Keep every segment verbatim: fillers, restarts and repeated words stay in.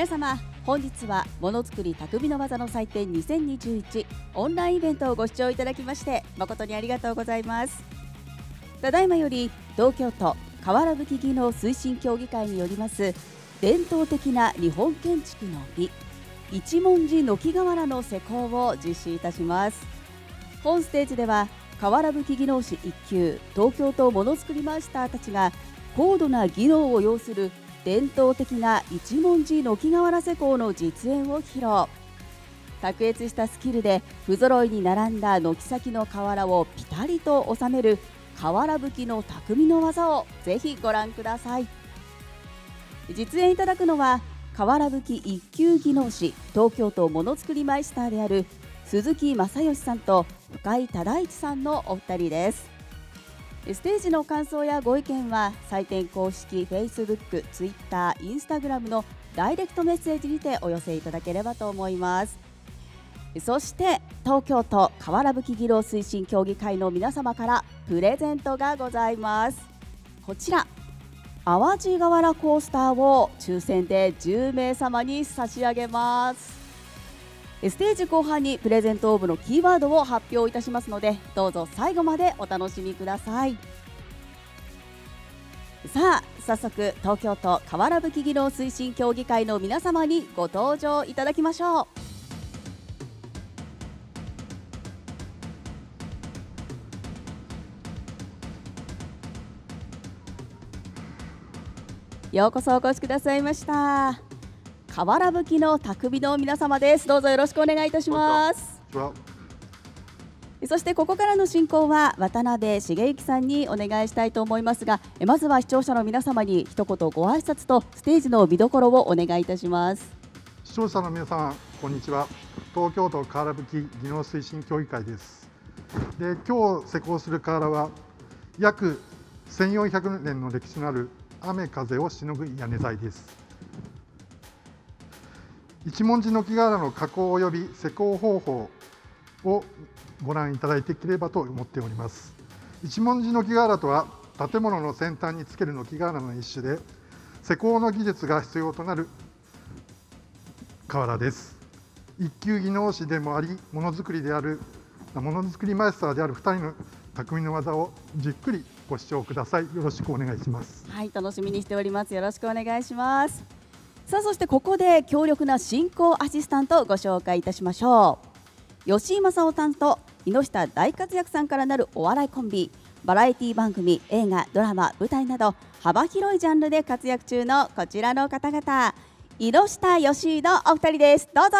皆様、本日はものづくり匠の技の祭典にせんにじゅういちオンラインイベントをご視聴いただきまして誠にありがとうございます。ただいまより東京都瓦葺技能推進協議会によります伝統的な日本建築の美、一文字軒瓦の施工を実施いたします。本ステージでは瓦葺技能士いっ級東京都ものづくりマイスターたちが高度な技能を要する伝統的な一文字軒瓦施工の実演を披露。卓越したスキルで不揃いに並んだ軒先の瓦をピタリと収める瓦葺の匠の技をぜひご覧ください。実演いただくのは瓦葺いっ級技能士東京都ものづくりマイスターである鈴木正義さんと深井忠一さんのお二人です。ステージの感想やご意見は祭典公式 Facebook、Twitter、Instagram のダイレクトメッセージにてお寄せいただければと思います。そして東京都瓦葺技能推進協議会の皆様からプレゼントがございます。こちら淡路瓦コースターを抽選でじゅうめい様に差し上げます。ステージ後半にプレゼント応募のキーワードを発表いたしますので、どうぞ最後までお楽しみください。さあ早速東京都瓦葺技能推進協議会の皆様にご登場いただきましょう。ようこそお越しくださいました。瓦葺の匠の皆様です。どうぞよろしくお願いいたします。そしてここからの進行は渡辺茂之さんにお願いしたいと思いますが、まずは視聴者の皆様に一言ご挨拶とステージの見どころをお願いいたします。 視聴者の皆様、こんにちは。東京都瓦葺技能推進協議会です。で、今日施工する瓦は約せんよんひゃくねんの歴史のある雨風をしのぐ屋根材です。一文字軒瓦の加工及び施工方法をご覧いただいていければと思っております。一文字軒瓦とは建物の先端につける軒瓦の一種で、施工の技術が必要となる瓦です。一級技能士でもあり、ものづくりであるものづくりマイスターであるふたりの匠の技をじっくりご視聴ください。よろしくお願いします。 はい、楽しみにしております。よろしくお願いします。さあ、そしてここで強力な進行アシスタントをご紹介いたしましょう。吉井正夫さんと井下大活躍さんからなるお笑いコンビ、バラエティ番組、映画、ドラマ、舞台など幅広いジャンルで活躍中のこちらの方々、井下吉井のお二人です。どうぞ。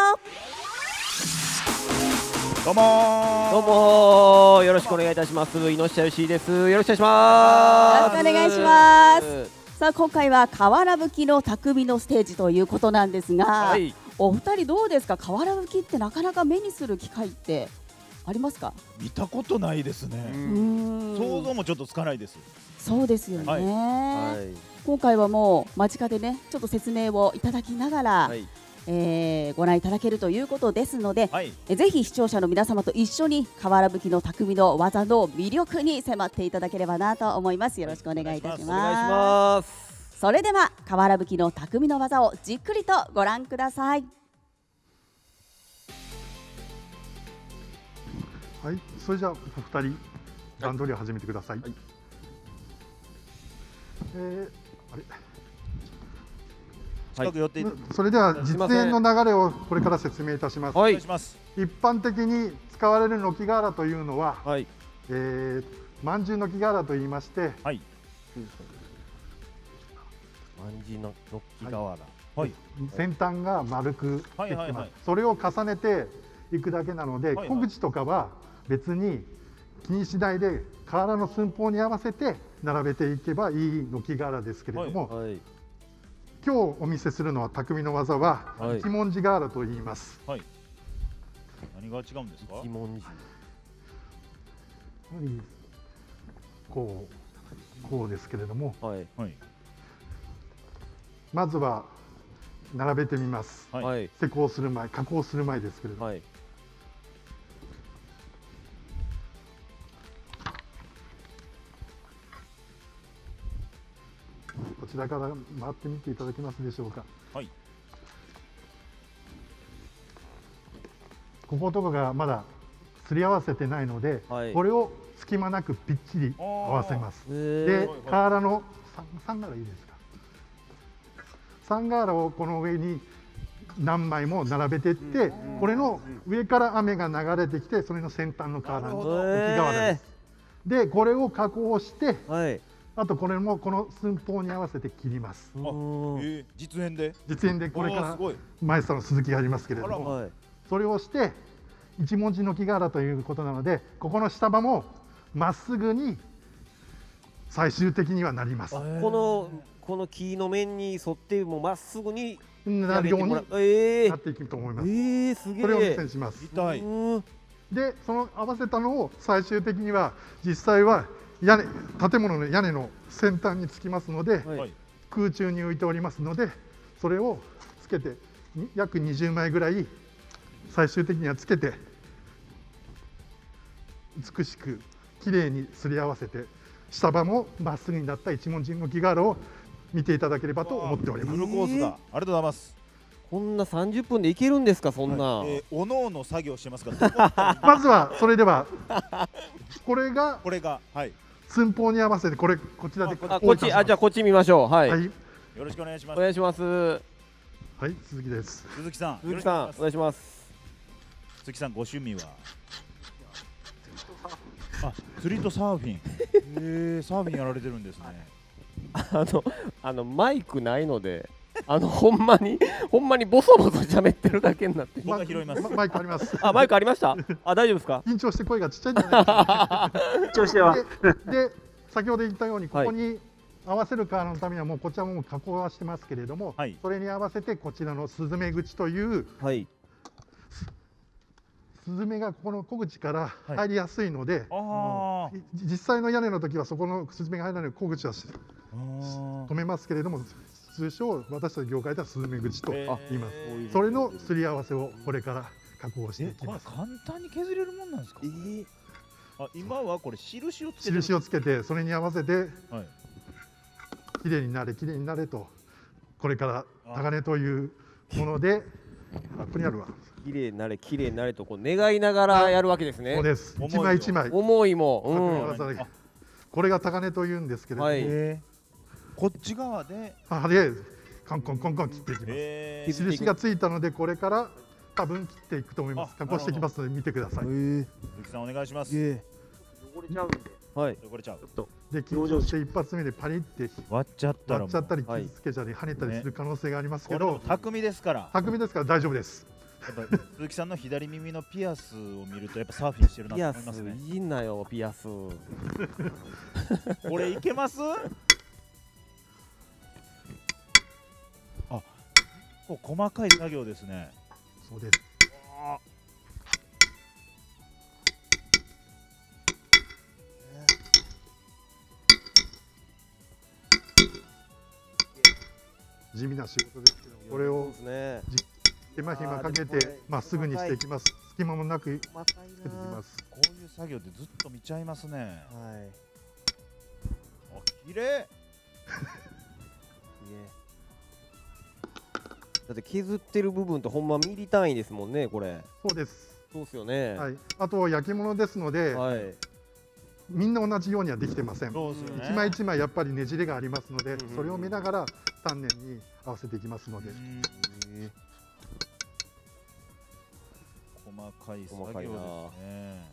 どうもどうもよろしくお願いいたします。井下吉井です。よろしくお願いします。 よろしくお願いします。さあ、今回は瓦葺の匠のステージということなんですが、はい、お二人どうですか。瓦葺ってなかなか目にする機会ってありますか。 見たことないですね。想像もちょっとつかないです。 そうですよね、はいはい、今回はもう間近でねちょっと説明をいただきながら、はい、えー、ご覧いただけるということですので、はい、えぜひ視聴者の皆様と一緒に瓦葺の匠の技の魅力に迫っていただければなと思います。よろしくお願いいたします。 お願いします。 それでは瓦葺の匠の技をじっくりとご覧ください。 はい、それじゃあお二人段取りを始めてください。はい、えー、あれ近く寄って、 それでは実演の流れをこれから説明いたします。はい、一般的に使われる軒瓦というのは、はい、えー、まんじゅう軒瓦といいまして、はい、 まんじゅうの軒瓦、 はい、先端が丸くできてます。それを重ねていくだけなので、小口とかは別に気にしないで瓦の寸法に合わせて並べていけばいい軒瓦ですけれども、はいはい、今日お見せするのは匠の技は、はい、一文字瓦と言います。はい、 何が違うんですか。 一文字、 こうこうですけれども、はいはい、まずは並べてみます。はい、施工する前、加工する前ですけれども、はい、こちらから回ってみていただけますでしょうか。はい、 こことかがまだすり合わせてないので、 はい、 これを隙間なくぴっちり合わせます。で、瓦のさん瓦いいですか。さん瓦をこの上に何枚も並べていって、うん、これの上から雨が流れてきて、それの先端の瓦の浮き瓦です。で、これを加工して、はい、あとこれもこの寸法に合わせて切ります。 あ、えー、実演で実演でこれからマイスターの鈴木がありますけれども、それをして一文字の木瓦ということなので、ここの下刃もまっすぐに最終的にはなります。このこの木の面に沿ってもまっすぐになるようになっていくと思います。えー、すげえ。これをお見せします。 痛い。 で、その合わせたのを最終的には実際は屋根、建物の屋根の先端につきますので、はい、空中に浮いておりますので、それをつけて約にじゅうまいぐらい最終的にはつけて美しくきれいにすり合わせて、下刃もまっすぐになった一文字の木瓦を見ていただければと思っております。 フルコースだ。ありがとうございます。 こんなさんじゅっぷんでいけるんですか、そんな。 はい、えー、おのおの作業してますから。 まずはそれではこれがこれがはい寸法に合わせて、これこちらであこっちあじゃあこっち見ましょう。はい。はい、 よろしくお願いします。 お願いします。はい、鈴木です。 鈴木さん。 鈴木さんお願いします。 鈴木さんご趣味は。あ、釣りとサーフィン。へえ、サーフィンやられてるんですね。 あのあのマイクないので。あのほんまにほんまにボソボソ喋ってるだけになって。 僕が拾います。 マイクあります。 あ、マイクありました。あ、大丈夫ですか。 緊張して声がちっちゃいんじゃないですか。 緊張しては。 で、先ほど言ったようにここに合わせる瓦のためにはもうこちらも加工はしてますけれども、はい、それに合わせてこちらのスズメ口という、はい、スズメがここの小口から入りやすいので、はい、実際の屋根の時はそこのスズメが入らない小口は止めますけれども、通称私たち業界ではスズメ口と言います。それのすり合わせをこれから加工していきます。 簡単に削れるもんなんですか。えー、あ、今はこれ印をつけて印をつけて、それに合わせて、はい、きれいになれきれいになれと、これから高値というもので、あ、ここにあるわ。 きれいになれきれいになれとこう願いながらやるわけですね。 そうです。一枚一枚。 思いも。 うん、これが高値というんですけれども。はい、 こっち側で、 あれ、コンコンコンコン切っていきます。印がついたので、これから多分切っていくと思います。加工していきますので見てください。 鈴木さんお願いします。 汚れちゃうんで。はい。 汚れちゃう。 で、緊張して一発目でパリって割っちゃったら割っちゃったり傷つけちゃり跳ねたりする可能性がありますけど、 巧ですから。 巧みですから大丈夫です。 やっぱ鈴木さんの左耳のピアスを見るとやっぱサーフィンしてるなと思いますね。 いいなよピアス。 これいけます？あ、こう細かい作業ですね。 そうです。地味な仕事ですけど、これを手間暇かけてまっすぐにしていきます。隙間もなくつけていきます。 こういう作業でずっと見ちゃいますね。はい。あ、綺麗。 だって削ってる部分とほんまミリ単位ですもんね、これ。 そうです。 そうですよね。 はい。あと焼き物ですので、はい、みんな同じようにはできてません。一枚一枚やっぱりねじれがありますので、それを見ながら丹念に合わせていきますので。 細かい作業ですね。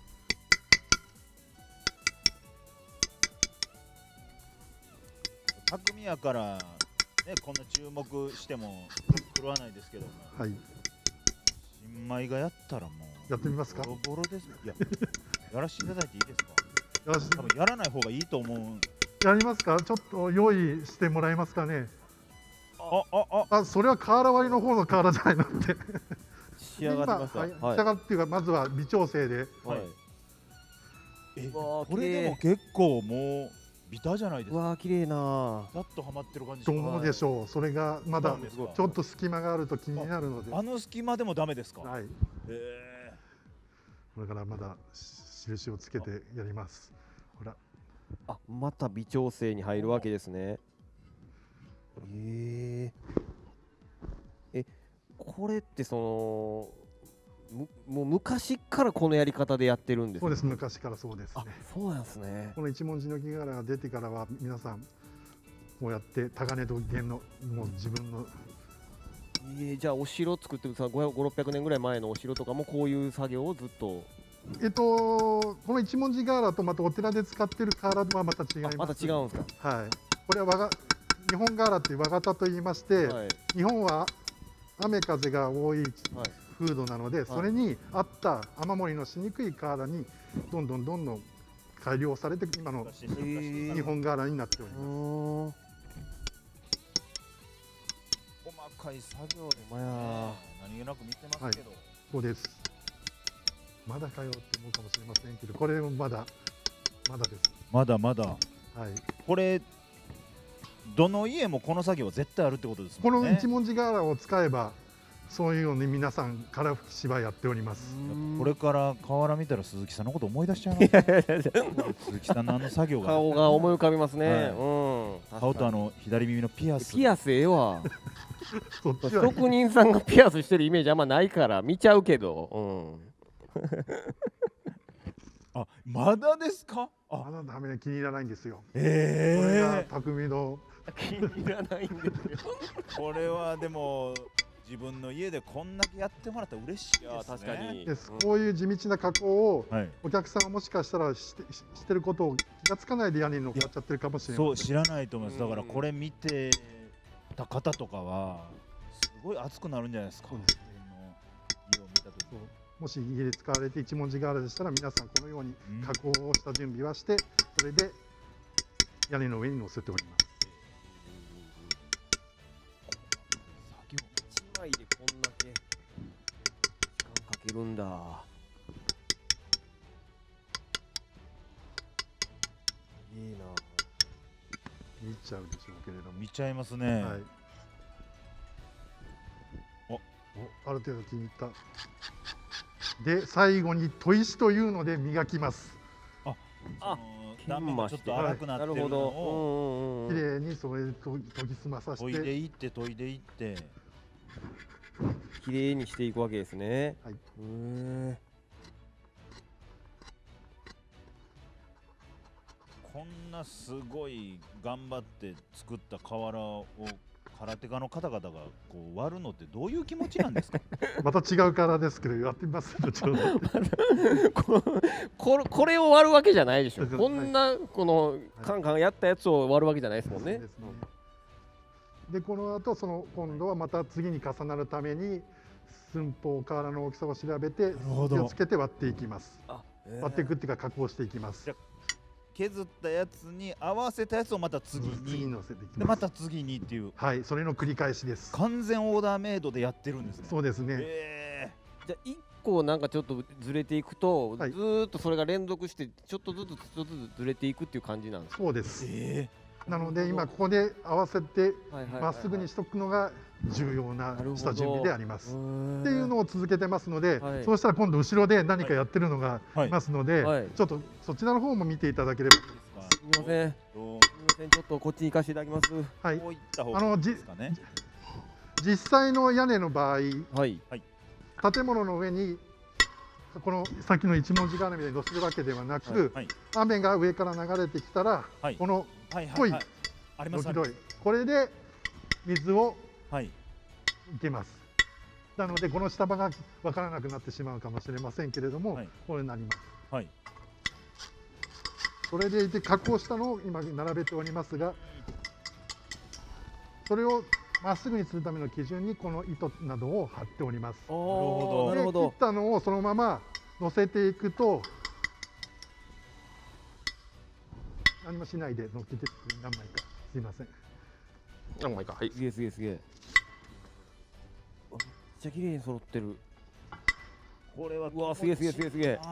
匠やからね、こんな注目しても狂わないですけども、はい、新米がやったらもうやってみますか。 ボロボロです。いや、やらせていただいていいですか。多分やらない方がいいと思う。 やりますか。ちょっと用意してもらえますかね。 ああああ、それは瓦割りの方の瓦じゃないのって仕上がってます。はい、 仕上がっていうか、まずは微調整で。はい。 え、これでも結構もうビタじゃないですか。 わあ、綺麗な。 ざっとはまってる感じ。 どうでしょう。それがまだちょっと隙間があると気になるので。 あの隙間でもダメですか。はい。 ええ。これからまだ印をつけてやります。ほら。 あ、また微調整に入るわけですね。ええ。え、これってそのもう昔からこのやり方でやってるんですか。 そうです、昔からそうですね。 そうなんですね。 この一文字の木柄が出てからは皆さんこうやって高値土源のもう自分のえー、じゃあお城作ってるさごひゃく、ろっぴゃくねんぐらい前のお城とかもこういう作業をずっと。 えっとこの一文字瓦とまたお寺で使ってる瓦とはまた違います。 また違うんですか。 はい。これは和が日本瓦という和型と言いまして、はい、日本は雨風が多い風土なので、はい、それに合った雨漏りのしにくい瓦にどんどんどんどん改良されて今の日本瓦になっております。 細かい作業で、 まや何気なく見てますけど、はい、 そうです。まだかよって思うかもしれませんけど、これもまだまだです。 まだまだ。 はい。 これどの家もこの作業は絶対あるってことですもんね。 この一文字瓦を使えばそういうのに皆さんから吹き芝居やっております。 これから瓦見たら鈴木さんのこと思い出しちゃいます。鈴木さんのあの作業が顔が思い浮かびますね。はい、 うん。顔とあの左耳のピアス。 ピアスええわ。職人さんがピアスしてるイメージあんまないから見ちゃうけど。うん。 あ、まだですか？ まだダメ、気に入らないんですよ。 ええー。 これが匠の気に入らないんですよ。 これはでも自分の家でこんだけやってもらったら嬉しいですね。いや確かに。 です。こういう地道な加工をお客さんはもしかしたらしてしてることを気がつかないで屋根に乗っかっちゃってるかもしれない。 そう知らないと思います。だからこれ見てた方とかはすごい熱くなるんじゃないですか。家を見た時。 もし家で使われて一文字瓦でしたら皆さんこのように加工をした準備はして、それで屋根の上に乗せております。 作業いちまいでこんだけ時間かけるんだ。いいな。 見ちゃうでしょうけれども。 見ちゃいますね。はい。 お、ある程度気に入った。で最後に砥石というので磨きます。 あ、あ、断面がちょっと荒くなってるのをきれいにそれで研ぎ澄まさせて、 研いでいって研いでいってきれいにしていくわけですね。 はい。 へこんなすごい頑張って作った瓦を空手家の方々がこう割るのってどういう気持ちなんですか？ また違う柄ですけどやってみますちょっとこれこれを割るわけじゃないでしょ。こんなこのカンカンやったやつを割るわけじゃないですもんね。 でこの後その今度はまた次に重なるために寸法瓦の大きさを調べて気をつけて割っていきます。割っていくっていうか加工していきます。 削ったやつに合わせたやつをまた次に次に乗せていきます。 でまた次にっていう、 はい、それの繰り返しです。 完全オーダーメイドでやってるんですね。 そうですね。 えー、じゃあいっこなんかちょっとずれていくと、はい、ずーっとそれが連続してちょっとずつちょっとずつずれていくっていう感じなんですか？ そうです。 えー、なので今ここで合わせてまっすぐにしとくのが重要な下準備であります。っていうのを続けてますので、はい、そうしたら今度後ろで何かやってるのがいますので、はいはい、ちょっとそちらの方も見ていただければ。 すみません。すみません。ちょっとこっちに行かせていただきます。 はい。 こういった方がいいですかね。 実際の屋根の場合、 はい、 建物の上にこのさっきの一文字瓦みたいに乗せるわけではなく、はいはい、雨が上から流れてきたら、はい、この濃い土器類、これで水を受けます。なのでこの下場が分からなくなってしまうかもしれませんけれども、はい、これになります。はい、それでいて加工したのを今並べておりますが、それをまっすぐにするための基準にこの糸などを貼っております。 なるほど。 で切ったのをそのまま乗せていくと、何もしないで乗っけて何枚か、すいません。 何枚か。はい。すげえすげえすげえ。めっちゃ綺麗に揃ってる。 これはうわすげえすげえすげえすげえ。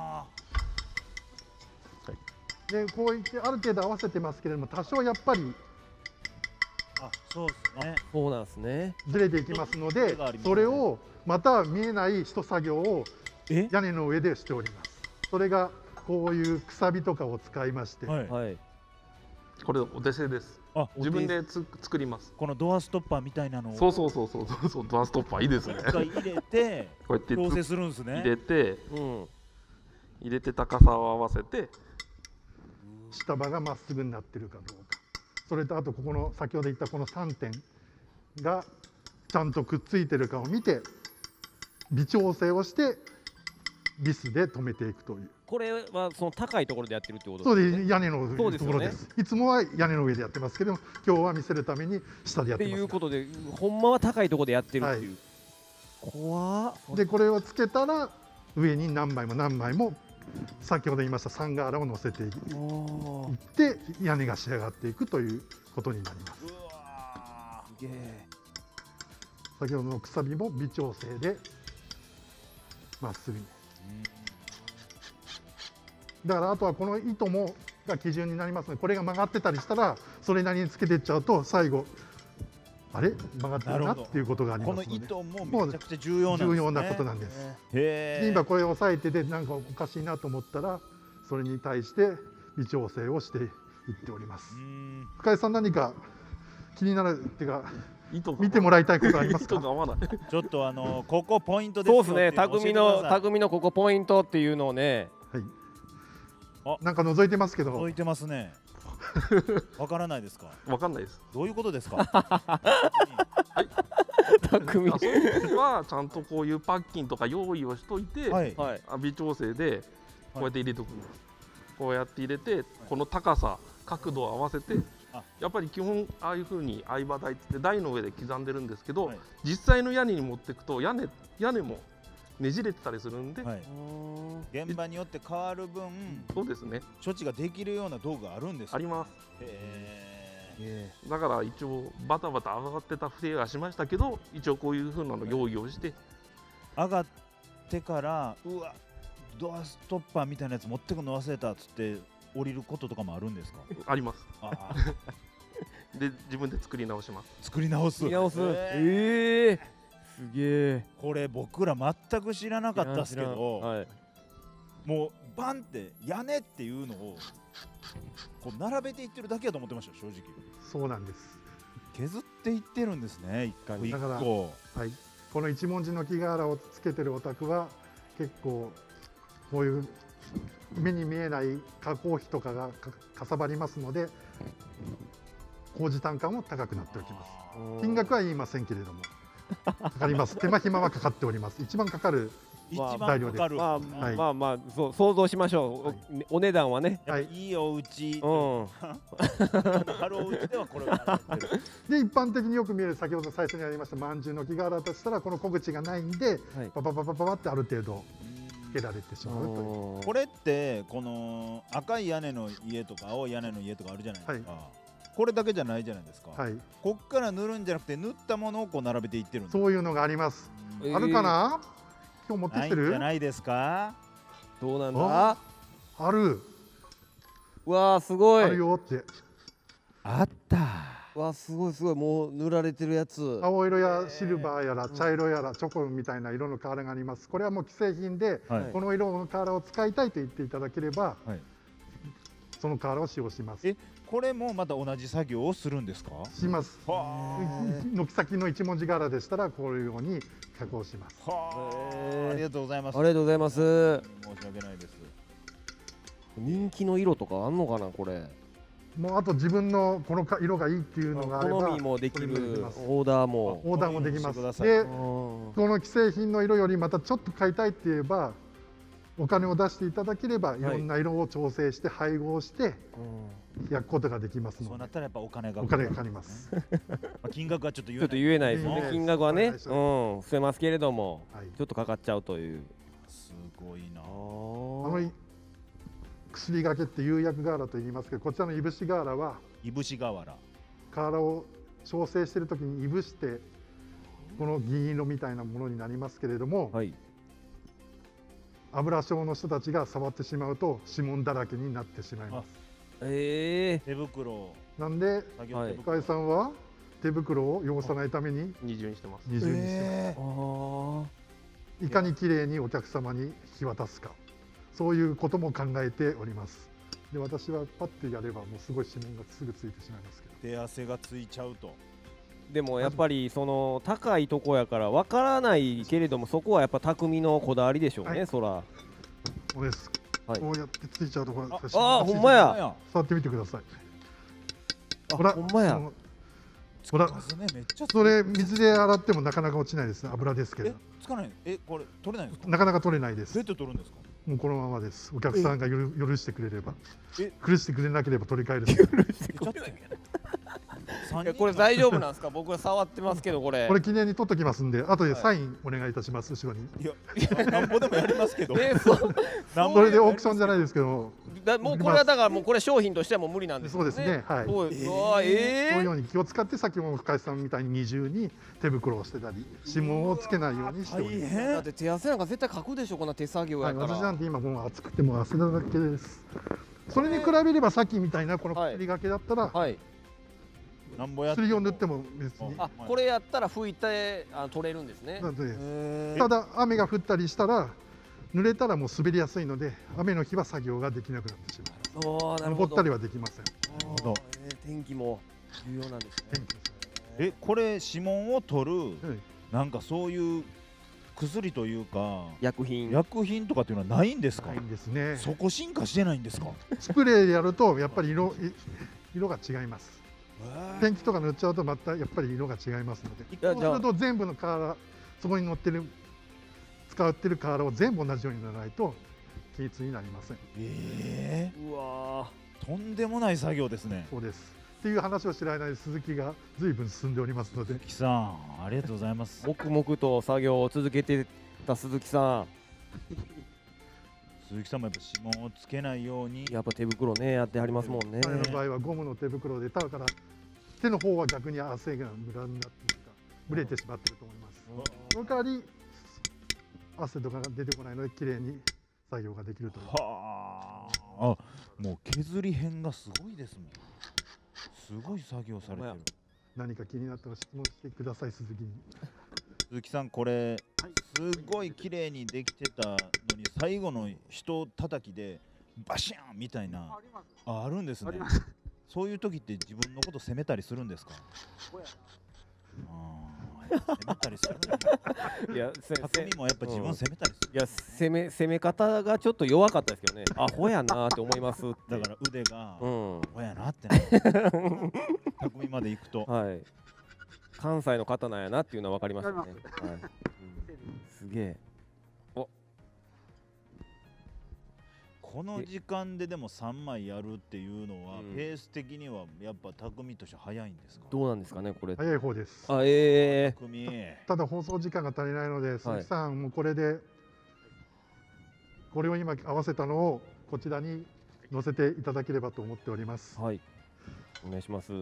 でこういってある程度合わせてますけれども、多少やっぱりあそうですね。 そうなんですね。 ずれていきますので、それをまた見えない一作業を屋根の上でしております。それがこういうくさびとかを使いまして、 はい、 これお手製です。 あ、 自分でつ作ります。 このドアストッパーみたいなのをそうそうそうそうそうそう、ドアストッパーいいですね。 一回入れてこうやって調整するんですね。 入れてうん入れて高さを合わせて、 下刃がまっすぐになってるかどうか、それとあとここの先ほど言ったこのさんてんがちゃんとくっついてるかを見て微調整をしてビスで留めていくという。 これはその高いところでやってるってことそうですね。 で屋根のとそうですよねころです。いつもは屋根の上でやってますけど、今日は見せるために下でやっっててます。 いうことで、ほんまは高いところでやってるっていう。怖っ。 でこれをつけたら上に何枚も何枚も先ほど言いましたサンガーラを乗せていって屋根が仕上がっていくということになります。 うわすげえ。 先ほどのくさびも微調整でまっすぐに。だからあとはこの糸もが基準になりますので、これが曲がってたりしたらそれなりにつけていっちゃうと最後あれ曲がってるなっていうことがありこますので、 の糸もめちゃくちゃ重要なんですね。 重要なことなんです。 へえ。 で今これを押さえててなんかおかしいなと思ったらそれに対して微調整をしていっております。深井さん何か気になるっていうか糸が見てもらいたいことありますか？ 糸が合わない。 ちょっとあのここポイントですよそうですね。匠の匠のここポイントっていうのをね。 はい。 あ、 なんか覗いてますけど。 覗いてますね。わからないですか？ わかんないです。 どういうことですか？ 匠。 あ、そういう時はちゃんとこういうパッキンとか用意をしといて、 はい。 はい。 あ微調整でこうやって入れておくんです。こうやって入れて、この高さ角度を合わせて、 あやっぱり基本ああいう風に相場台って台の上で刻んでるんですけど、 はい実際の屋根に持っていくと屋根屋根もねじれてたりするんで、 はい。現場によって変わる分、 そうですね、 処置ができるような道具があるんですよ。 あります。 へえ。 だから一応バタバタ上がってた不定はしましたけど、一応こういう風なの用意をして上がってからうわドアストッパーみたいなやつ持ってくの忘れたっつって降りることとかもあるんですか？ あります。 あで自分で作り直します。 作り直す。 見直す。 へええ。すげえ。 これ僕ら全く知らなかったですけど、 はい。 もうバンって屋根っていうのをこう並べていってるだけだと思ってました正直。 そうなんです。 削っていってるんですね一個一だから個。 はい。この一文字の木瓦をつけてるお宅は結構こういう目に見えない加工費とかがかかさばりますので工事単価も高くなっておきます。金額は言いませんけれどもかかります。手間暇はかかっております。一番かかる一番材料ですかかる。 まあはいまあまあそう想像しましょう。おお値段はね。 やっぱいいお家、 うん。 あるお家ではこれが並べてる。 で一般的によく見える先ほど最初にありましたまんじゅうの木瓦としたらこの小口がないんではい。 パパパパパパってある程度つけられてしまうという。 これってこの赤い屋根の家とか青い屋根の家とかあるじゃないですか、これだけじゃないじゃないですか、 はい。 こっから塗るんじゃなくて塗ったものをこう並べていってるんです。 そういうのがあります。 えーあるかな？今日持ってないんじきてる？ ゃないですか？ どうなんだ。 あある。 うわあすごい。 あるよって。 あったうわすごいすごいもう塗られてるやつ。 青色やシルバーやら茶色やらチョコみたいな色の瓦があります。これはもう既製品で、 はいこの色の瓦を使いたいと言っていただければ、 はいその瓦を使用します。 えこれもまた同じ作業をするんですか？ します。 は軒先の一文字瓦でしたらこういうように加工します。 あ、はへーあ、ありがとうございます。 ありがとうございます。 申し訳ないです。 人気の色とかあんのかなこれ。 もうあと自分のこのか色がいいっていうのがあれば、 好みもできそれもできるますオーダーも。 オーダーもできます。 してくださいで、 うんこの既製品の色よりまたちょっと買いたいって言えば、お金を出していただければいろんな色を調整して配合して焼くことができますので、 そうなったらやっぱお金がお金がかかります。 まあ金額はちょっと言えないちょっと言えないですよね。 言えないです金額はね、うん、 はい伏せますけれども、 はい。 ちょっとかかっちゃうという。 すごいなああの薬がけって釉薬瓦と言いますけど、こちらのいぶし瓦はいぶし瓦。 瓦を調整しているときにいぶしてこの銀色みたいなものになりますけれども、 はい。 油症の人たちが触ってしまうと指紋だらけになってしまいます。 ええ手袋をなんで作業はい手袋深井さんは手袋を汚さないために二重にしてます。 二重にしてえあます。いかに綺麗にお客様に引き渡すか、そういうことも考えております。 で私はパッてやればもうすごい指紋がすぐついてしまいますけど。 手汗がついちゃうと。 でもやっぱりその高いとこやからわからないけれども、そこはやっぱ匠のこだわりでしょうね、 はいそら。 そうです。 はいこうやってついちゃうところ。 あ指紋がついてあほんまや。 触ってみてください。 あほら、 ほんまやそのほら、 数ね、めっちゃつそれ水で洗ってもなかなか落ちないですね。油ですけどえ、つかない。え、これ取れないんですか？ なかなか取れないですどうやっ。て取るんですか？ もうこのままです。お客さんが許許してくれればえ、 許してくれなければ取り替える。 ちょっと三人いやこれ大丈夫なんですか？僕は触ってますけど、これ。 これ記念に取っときますんで、後でサインお願いいたします。後ろに。 いや、なんぼでもやりますけど。 えそうなんぼそれでオークションじゃい。 ないですけど、 だもうこれはだからもうこれ商品としてはもう無理なんですよね。 そうですねはいそうえーうわえーそういうように気を使って先も深井さんみたいに二重に手袋をしてたり、指紋をつけないようにしております。 大変だって手汗なんか絶対かくでしょ、こんな手作業はい、 やから。 私なんて今もう暑くてもう汗だらけです。それに比べればさっきみたいなこのはい薬がけだったら、 はい。 なんぼやっても薬を塗っても別に。 あ、これやったら拭いてあ取れるんですね。 なんでへーただ雨が降ったりしたら濡れたらもう滑りやすいので、雨の日は作業ができなくなってしまう。 おーなるほど。 登ったりはできません。 なるほどえー天気も重要なんですね。 天気ですえ、これ指紋を取るはいなんかそういう薬というか薬品。 薬品とかっていうのはないんですか？ ないんですね。 そこ進化してないんですか？ スプレーでやるとやっぱり色い色が違います。ペンキとか塗っちゃうとまたやっぱり色が違いますので、 やそうすると全部のカーラー、そこに乗ってる使ってるカーラーを全部同じように塗らないと均一になりません。 えうわー、とんでもない作業ですね。 そうです。っていう話を知らないで鈴木が随分進んでおりますので、 木さん、ありがとうございますー。黙々と作業を続けてた鈴木さ鈴木さんもやっぱ指紋をつけないようにん。やっぱ手袋ねやってはりますもんね。 彼の場合はゴムの手袋で、だから手の方は逆に汗がムラになっているか蒸れてしまっていると思います。その代わり汗とかが出てこないので綺麗に作業ができるという。 はあ。あ、もう削り片がすごいですもん。すごい作業されてる。 何か気になったら質問してください、鈴木に。 鈴木さん、これすごい綺麗にできてたのに最後の人叩きでバシャンみたいなああるんですね。そういう時って自分のこと責めたりするんですか？あー、やっぱ責めたりするんだ。 いやせせ匠もやっぱ自分責めたりする。 いや攻め攻め方がちょっと弱かったですけどね。アホやなって思いますって。 だから腕がうん。 ほやなってな匠まで行くと。 はい。関西の方なんやなっていうのは分かりましたね。はい。うん、すげえ。 この時間ででもさんまいやるっていうのは、 うんペース的にはやっぱ匠として早いんですか？ どうなんですかねこれ。 早い方です。 あええ匠ただ放送時間が足りないので、鈴木さんもこれでこれを今合わせたのをこちらに載せていただければと思っております。 はい。お願いします。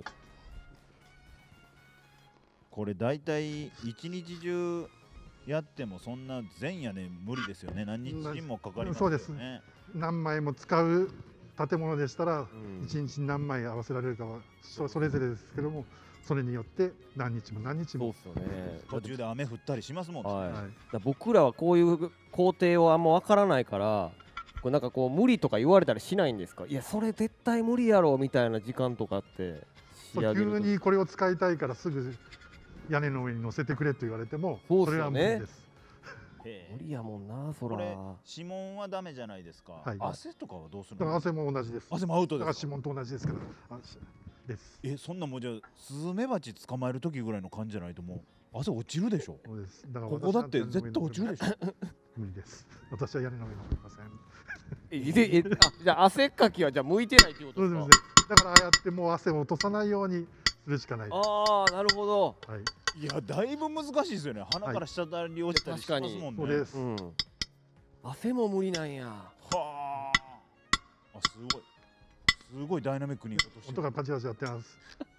これ大体一日中やってもそんな前夜ね無理ですよね。何日もかかりますよね。 そうです何枚も使う建物でしたらうんいちにちに何枚合わせられるかはそそれぞれですけども、それによって何日も何日も。 そうっすよね。 途中で雨降ったりしますもんね。 はい。だかはいら僕らはこういう工程をあんま分からないから、これなんかこう無理とか言われたりしないんですか？いやそれ絶対無理やろみたいな時間とかって仕そう上げると。 急にこれを使いたいからすぐ屋根の上に乗せてくれと言われてもそうっそれすよねは無理です。 へえ無理やもんなそら。 これ指紋はダメじゃないですか。 はい汗とかはどうするの？ だから汗も同じです。 汗もアウトだですか？ から指紋と同じですから。あしです。 え、そんなもんじゃスズメバチ捕まえる時ぐらいの感じじゃないともう汗落ちるでしょ。 そうです。だからここだって絶対落ちるでしょ。 無理です。私は屋根の上に乗りません。 えでえあじゃあ汗っかきはじゃあ向いてないっていうことそうでですすね。だからああやってもう汗を落とさないようにするしかないです。 ああなるほど。 はい。 いやだいぶ難しいですよね。鼻から滴り落ちたりしますもんね。 そうです。 うん。汗も無理なんや。 はあ。あ、すごい。すごいダイナミックに落としてる。 音がパチパチやってます。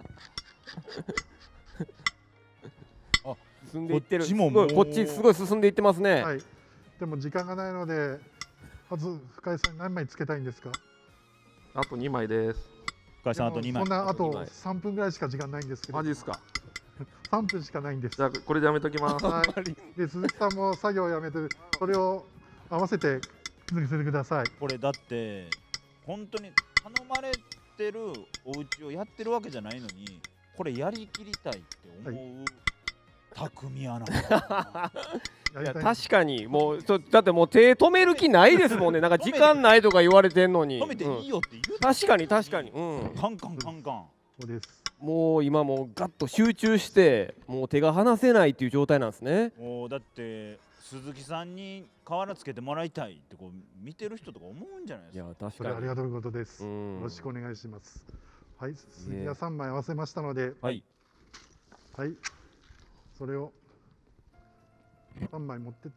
進んでいってる。 こっちもすごいもうこっちすごい進んでいってますね。 はい。でも時間がないので、まず深井さん何枚つけたいんですか。 あとにまいです。 深井さんあとにまい。 そんなあとあとにまいさんぷんぐらいしか時間ないんですけど。 マジですか。 さんぷんしかないんです。 じゃあこれでやめときます。 はい。で鈴木さんも作業をやめてそれを合わせて続けてください。 これだって本当に頼まれてるお家をやってるわけじゃないのに、これやりきりたいって思う匠アナ。 いややりたい確かにもうそだってもう手止める気ないですもんね。なんか時間ないとか言われてんのに。 止めていいよって言う、 うん確かに確かに。うん。 カンカンカンカン。 そうです。 もう今もうガッと集中してもう手が離せないっていう状態なんですね。 もうだって鈴木さんに瓦つけてもらいたいってこう見てる人とか思うんじゃないですか。 いや確それかに。 ありがとうことです。 うんよろしくお願いします。はい、杉谷さんまい合わせましたので、 はい。 はい、それをさんまい持ってって、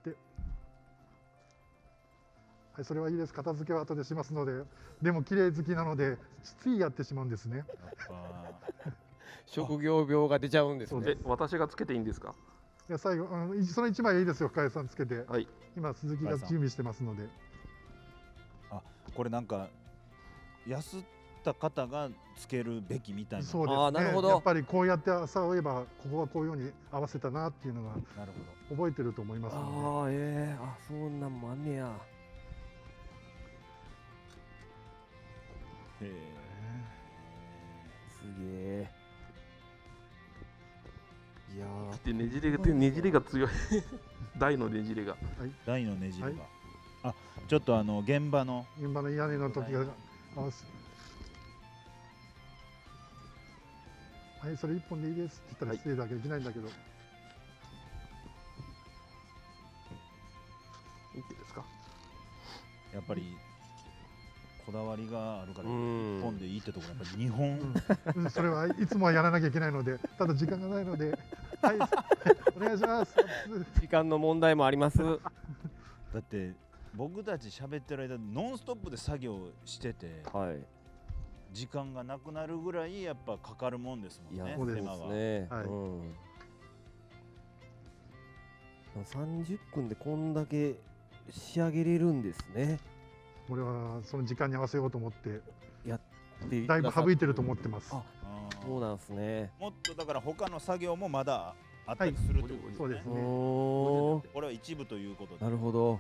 はい、それはいいです。片付けは後でしますので、でも綺麗好きなのでついやってしまうんですね。 やっぱ職業病が出ちゃうんですね。 そうでえ私がつけていいんですか？ いや最後、あのそのいちまいいいですよ。深谷さんつけて、 はい。 今鈴木が準備してますので、 これなんか安った方がつけるべきみたいな。 そうですね。 あーなるほどやっぱりこうやって朝追えばここはこういうように合わせたなっていうのがなるほ覚えてると思いますのああええあそんなんもあんねや。 ど。へえ。 すげえ。いやーでねじれがねじれが強い台のねじれが。 台のねじれが、 はいあちょっとあの現場ので、現場の屋根の時が合わせ。はい、それ一本でいいですって言ったら失礼だけどできないんだけど、 いいですか？ やっぱりこだわりがあるからうん一本でいいってところやっぱりにほん、 うん、それはいつもはやらなきゃいけないので、ただ時間がないので、はい、お願いします。 時間の問題もあります。 だって僕たち喋ってる間ノンストップで作業しててはい。 時間がなくなるぐらいやっぱかかるもんですもんね。 いやそうです手間がね。 はいうん。さんじゅっぷんでこんだけ仕上げれるんですね。 これはその時間に合わせようと思って、 でだいぶ省いてると思ってます。 ああーそうなんですね。 もっとだから他の作業もまだあったりするってことですね。 そうですね。 おーこれは一部ということで。 なるほど。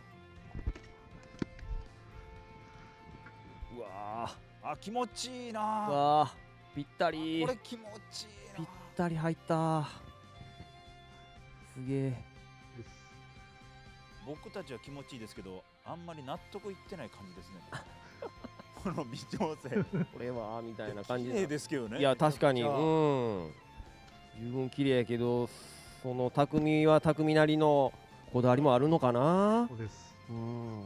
うわあ気持ちいいーうな。 わーぴったり。 これ気持ちいいなぴっ。たり入った。すげえ。 僕たちは気持ちいいですけど、あんまり納得いってない感じですね。この微調整。 これはみたいな感じ綺麗ですけどね。 いや確かにめちゃくちゃうん十分綺麗やけど、その匠は匠なりのこだわりもあるのかな。 そうです。 うん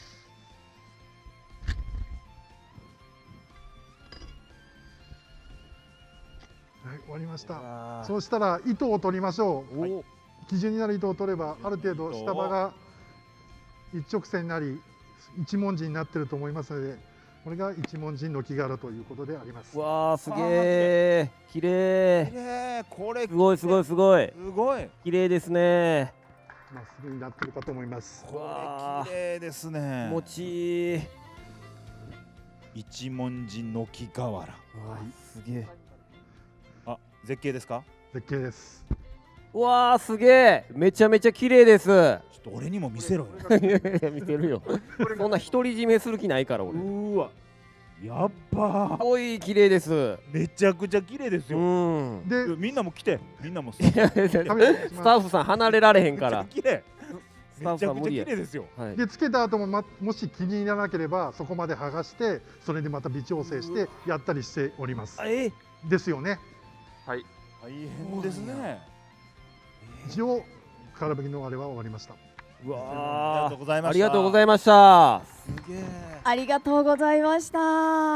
はい、終わりました。 あーそうしたら糸を取りましょう。 お基準になる糸を取ればある程度下刃が一直線になり一文字になっていると思いますので、これが一文字の木柄ということであります。 うわーすげえ綺麗。 綺麗。これすごいすごいすごいすごい。 綺麗ですね。 まっすぐになっているかと思います。 こわれ綺麗ですね。 気持ちいい。 一文字の木瓦。 うわーすげえ。 あ絶景ですか？ 絶景です。 うわーすげえめちゃめちゃ綺麗です。 ちょっと俺にも見せろよ。 いやいや見てるよ。そんな独り占めする気ないから俺。すうわ。やっばー。 ごい綺麗です。 めちゃくちゃ綺麗ですうよ。 ん。 で、 みんなも来て。みんなもスいやいやいや食べてスタッフさん離れられへんめっちゃから。 綺麗。 スタッめちゃくちゃフさん無理や。 綺麗ですよ。 はい。 でつけた後も、ま、もし気に入らなければそこまで剥がしてそれでまた微調整してやったりしております。 えですよね。 はい。 大変ですね。 一応空拭きのあれは終わりました。 うありがわーとうございました。 ありがとうございました。 すげえ。 ありがとうございました。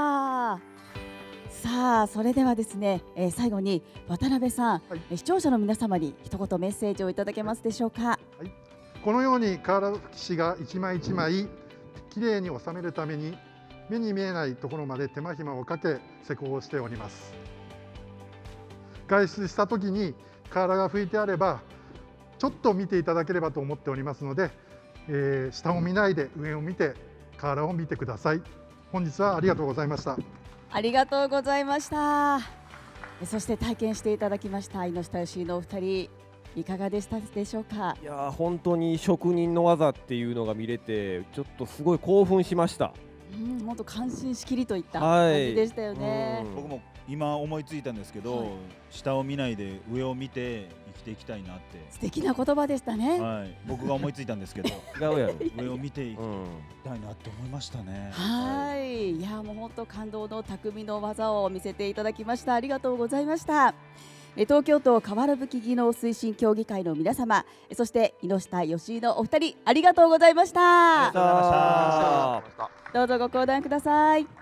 さあそれではですね、えー最後に渡辺さん、 はいえー視聴者の皆様に一言メッセージをいただけますでしょうか。 このように瓦拭き紙が一枚一枚きれいに収めるために目に見えないところまで手間暇をかけ施工をしております。外出した時に瓦が拭いてあればちょっと見ていただければと思っておりますので、えー下を見ないで上を見て瓦を見てください。本日はありがとうございました。 ありがとうございました。えーそして体験していただきました井下義のお二人いかがでしたでしょうか。 いやー本当に職人の技っていうのが見れてちょっとすごい興奮しました。 うん、本当感心しきりといったはい感じでしたよね。 うん僕も今思いついたんですけど、 はい下を見ないで上を見て生きていきたいなって、 素敵な言葉でしたね。 はい、僕が思いついたんですけど違うやろ。 上を見ていきうん。 たいなって思いましたね。 はい、いやもう本当感動の匠の技を見せていただきました。ありがとうございました。え東京都瓦葺技能推進協議会の皆様、えそして井下義井のお二人、ありがとうございました。 ありがとうございました。 どうぞご講談ください。